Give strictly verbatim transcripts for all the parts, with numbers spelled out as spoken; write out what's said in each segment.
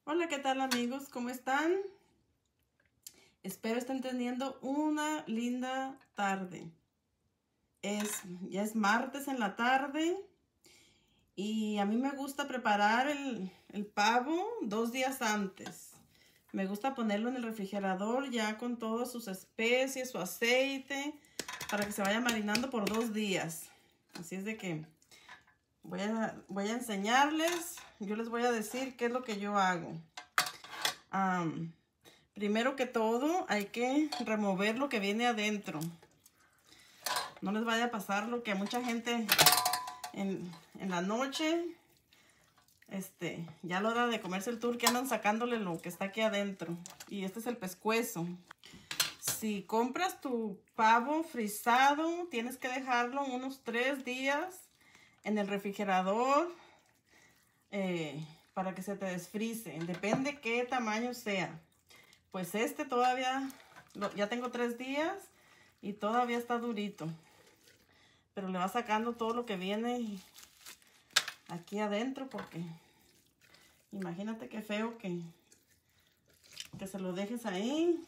Hola, ¿qué tal amigos? ¿Cómo están? Espero estén teniendo una linda tarde. Es, ya es martes en la tarde y a mí me gusta preparar el, el pavo dos días antes. Me gusta ponerlo en el refrigerador ya con todas sus especies, su aceite, para que se vaya marinando por dos días. Así es de que voy a, voy a enseñarles, yo les voy a decir qué es lo que yo hago. Um, primero que todo hay que remover lo que viene adentro. No les vaya a pasar lo que a mucha gente en, en la noche, este, ya a la hora de comerse el turkey andan sacándole lo que está aquí adentro. Y este es el pescuezo. Si compras tu pavo frisado, tienes que dejarlo unos tres días en el refrigerador eh, para que se te desfrice. Depende qué tamaño sea. Pues este todavía, ya tengo tres días y todavía está durito. Pero le va sacando todo lo que viene aquí adentro porque imagínate qué feo que, que se lo dejes ahí.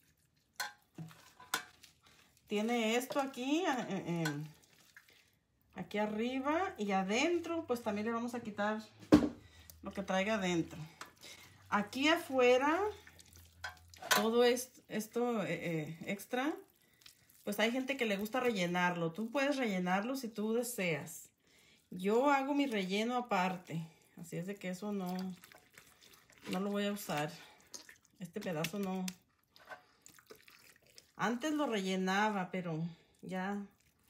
Tiene esto aquí, eh, eh, aquí arriba y adentro, pues también le vamos a quitar lo que traiga adentro. Aquí afuera, todo esto, esto eh, eh, extra, pues hay gente que le gusta rellenarlo. Tú puedes rellenarlo si tú deseas. Yo hago mi relleno aparte, así es de que eso no, no lo voy a usar. Este pedazo no. Antes lo rellenaba, pero ya,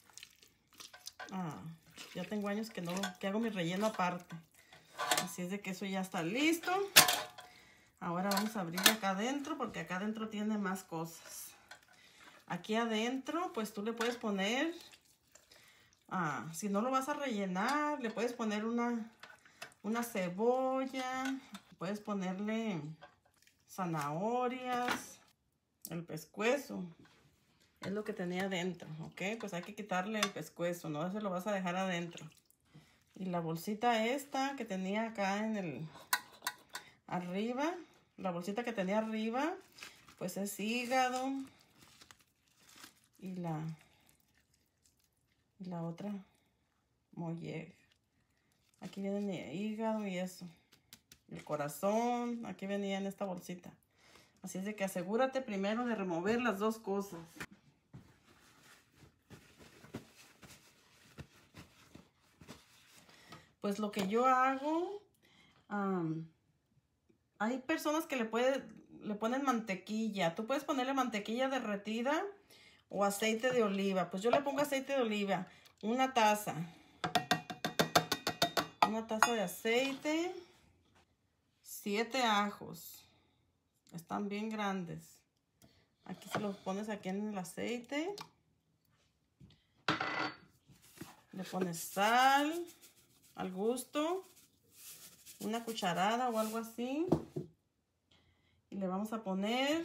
ah, ya tengo años que no, que hago mi relleno aparte. Así es de que eso ya está listo. Ahora vamos a abrir acá adentro porque acá adentro tiene más cosas. Aquí adentro, pues tú le puedes poner, ah, si no lo vas a rellenar, le puedes poner una, una cebolla, puedes ponerle zanahorias, el pescuezo. Es lo que tenía adentro, ¿ok? Pues hay que quitarle el pescuezo, no se lo vas a dejar adentro. Y la bolsita esta que tenía acá en el, arriba, la bolsita que tenía arriba, pues es hígado. Y la, y la otra, molleja. Aquí viene el hígado y eso. El corazón, aquí venía en esta bolsita. Así es de que asegúrate primero de remover las dos cosas. Pues lo que yo hago, um, hay personas que le, puede, le ponen mantequilla. Tú puedes ponerle mantequilla derretida o aceite de oliva. Pues yo le pongo aceite de oliva. Una taza. Una taza de aceite. Siete ajos. Están bien grandes. Aquí se los pones aquí en el aceite. Le pones sal al gusto. Una cucharada o algo así. Y le vamos a poner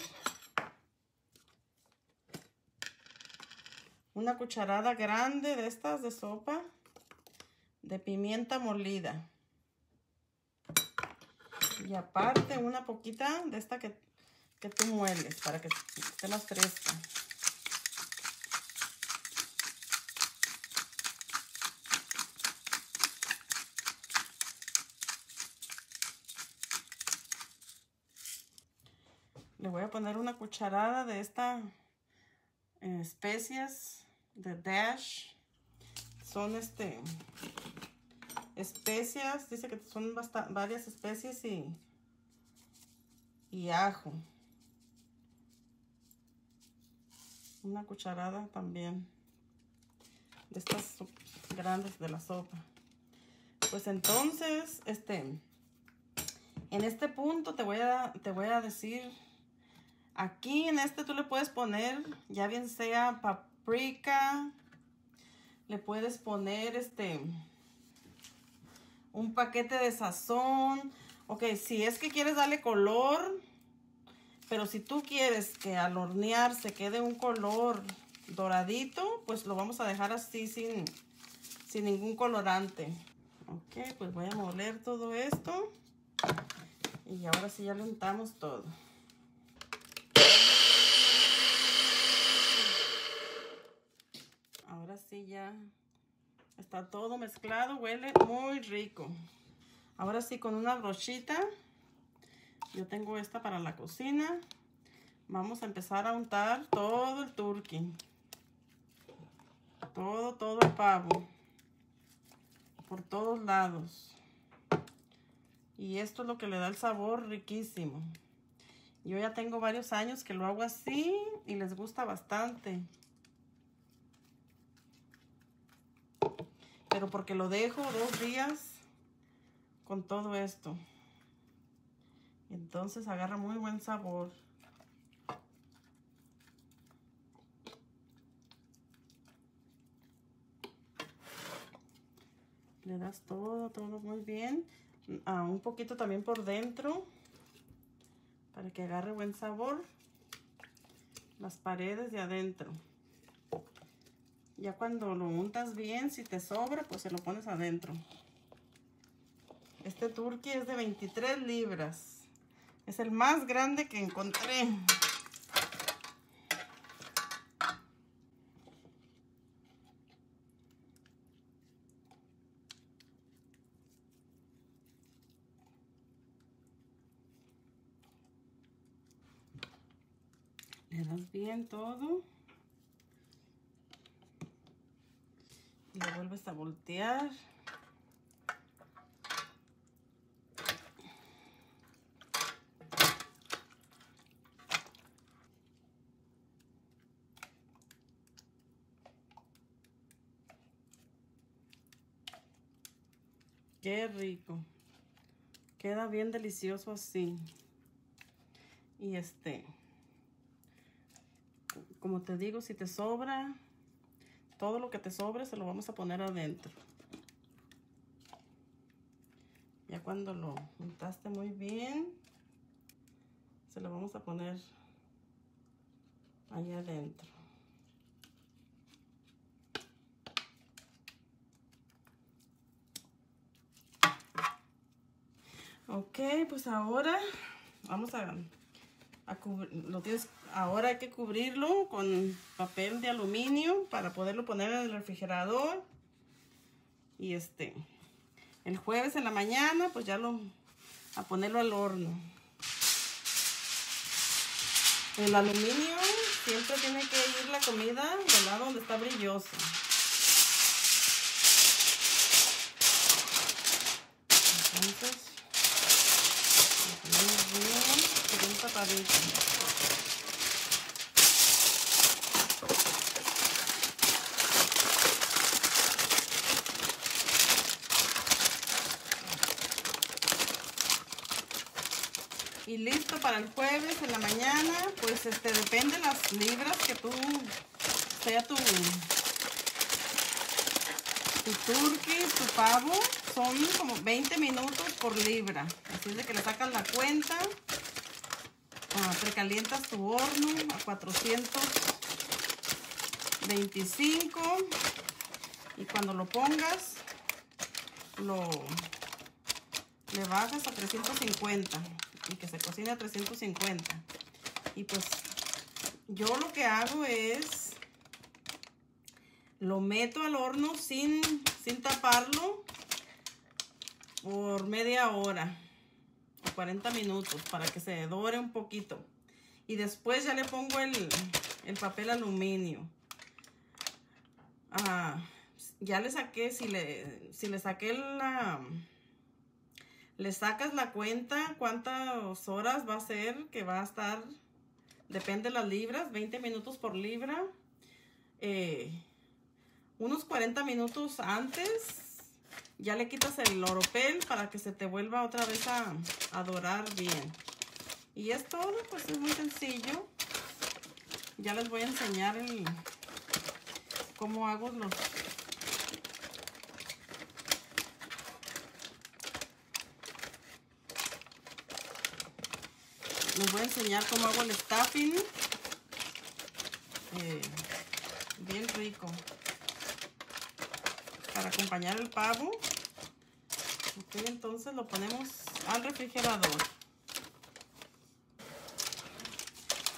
una cucharada grande de estas de sopa de pimienta molida. Y aparte una poquita de esta que, que tú mueles para que esté más fresca. Le voy a poner una cucharada de esta eh, especias de Dash. Son este especias, dice que son varias especies y, y ajo. Una cucharada también de estas grandes de la sopa. Pues entonces, este, en este punto te voy a, te voy a decir, aquí en este tú le puedes poner, ya bien sea paprika, le puedes poner este, un paquete de sazón. Ok, si es que quieres darle color, pero si tú quieres que al hornear se quede un color doradito, pues lo vamos a dejar así sin, sin ningún colorante. Ok, pues voy a moler todo esto. Y ahora sí ya lo untamos todo. Ahora sí ya está todo mezclado, huele muy rico. Ahora sí, con una brochita, yo tengo esta para la cocina, vamos a empezar a untar todo el turkey. Todo, todo el pavo. Por todos lados. Y esto es lo que le da el sabor riquísimo. Yo ya tengo varios años que lo hago así y les gusta bastante. Pero porque lo dejo dos días con todo esto. Entonces agarra muy buen sabor. Le das todo, todo muy bien. Ah, un poquito también por dentro. Para que agarre buen sabor. Las paredes de adentro. Ya cuando lo untas bien, si te sobra, pues se lo pones adentro. Este turkey es de veintitrés libras. Es el más grande que encontré. Le das bien todo. Y lo vuelves a voltear. Qué rico. Queda bien delicioso así. Y este, como te digo, si te sobra, todo lo que te sobre se lo vamos a poner adentro. Ya cuando lo untaste muy bien, se lo vamos a poner allá adentro. Ok, pues ahora vamos a, a cubrir, lo tienes, ahora hay que cubrirlo con papel de aluminio para poderlo poner en el refrigerador. Y este, el jueves en la mañana, pues ya lo, a ponerlo al horno. El aluminio siempre tiene que ir la comida del lado donde está brilloso. Entonces, muy bien, bien tapadito. Y listo para el jueves en la mañana. Pues este depende de las libras que tú sea tu tu turkey, tu pavo. Son como veinte minutos por libra. Así es de que le sacas la cuenta. Ah, precalientas tu horno a cuatrocientos veinticinco. Y cuando lo pongas, lo le bajas a trescientos cincuenta. Y que se cocine a trescientos cincuenta. Y pues yo lo que hago es lo meto al horno sin, sin taparlo por media hora o cuarenta minutos para que se dore un poquito. Y después ya le pongo el, el papel aluminio. Ah, ya le saqué, si le, si le saqué la... Le sacas la cuenta cuántas horas va a ser que va a estar, depende de las libras, veinte minutos por libra. Eh, unos cuarenta minutos antes ya le quitas el oropel para que se te vuelva otra vez a, a dorar bien. Y es todo, pues es muy sencillo. Ya les voy a enseñar el, cómo hago los... Les voy a enseñar cómo hago el stuffing. Eh, bien rico. Para acompañar el pavo. Ok, entonces lo ponemos al refrigerador.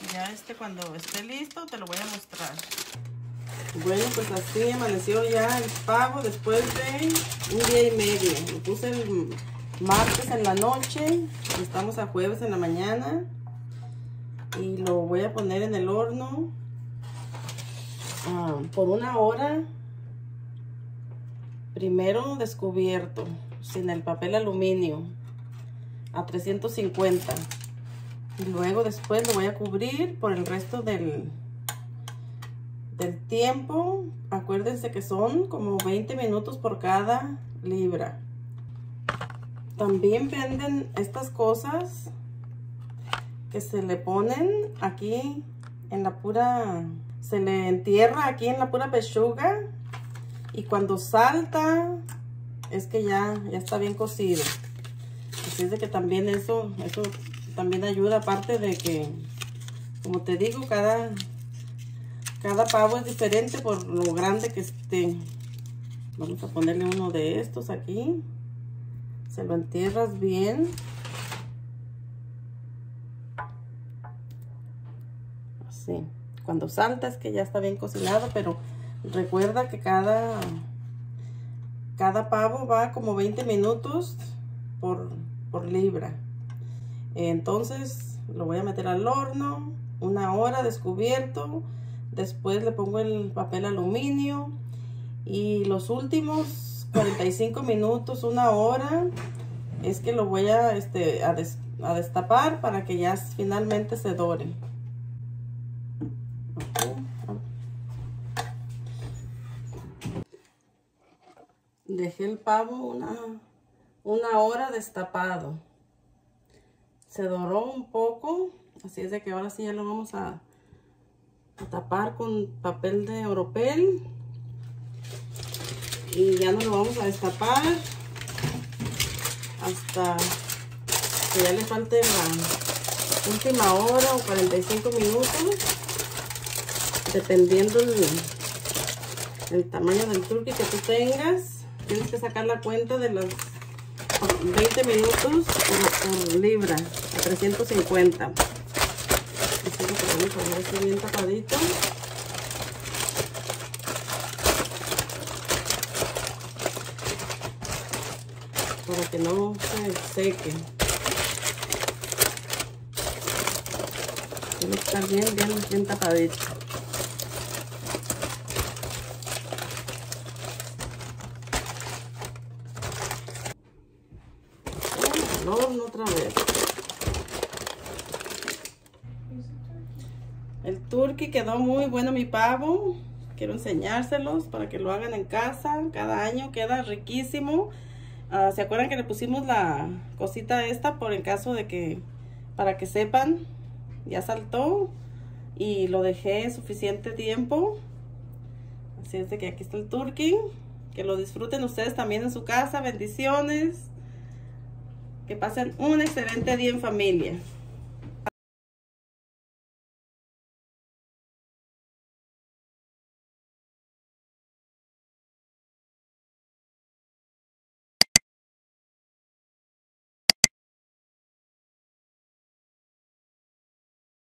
Ya este cuando esté listo te lo voy a mostrar. Bueno, pues así amaneció ya el pavo después de un día y medio. Lo puse el martes en la noche, estamos a jueves en la mañana. Y lo voy a poner en el horno uh, por una hora. Primero descubierto, sin el papel aluminio, a trescientos cincuenta. Y luego después lo voy a cubrir por el resto del, del tiempo. Acuérdense que son como veinte minutos por cada libra. También venden estas cosas que se le ponen aquí en la pura, se le entierra aquí en la pura pechuga. Y cuando salta, es que ya, ya está bien cocido. Así es de que también eso, eso también ayuda, aparte de que, como te digo, cada, cada pavo es diferente por lo grande que esté. Vamos a ponerle uno de estos aquí. Se lo entierras bien. Así. Cuando salta es que ya está bien cocinado, pero recuerda que cada, cada pavo va como veinte minutos por, por libra. Entonces lo voy a meter al horno una hora descubierto. Después le pongo el papel aluminio. Y los últimos cuarenta y cinco minutos, una hora, es que lo voy a, este, a, des, a destapar para que ya finalmente se dore. Dejé el pavo una, una hora destapado. Se doró un poco, así es de que ahora sí ya lo vamos a, a tapar con papel de oropel. Y ya no lo vamos a destapar hasta que ya le falte la última hora o cuarenta y cinco minutos, dependiendo el, el tamaño del turkey que tú tengas. Tienes que sacar la cuenta de los veinte minutos por, por libra, a trescientos cincuenta. Así que vamos a poner esto bien tapadito. Para que no se seque. Tiene que estar bien, bien, bien tapadito. Al horno otra vez. El turkey quedó muy bueno, mi pavo. Quiero enseñárselos para que lo hagan en casa. Cada año queda riquísimo. Uh, ¿Se acuerdan que le pusimos la cosita esta por el caso de que, para que sepan, ya saltó y lo dejé suficiente tiempo? Así es de que aquí está el turkey. Que lo disfruten ustedes también en su casa. Bendiciones. Que pasen un excelente día en familia.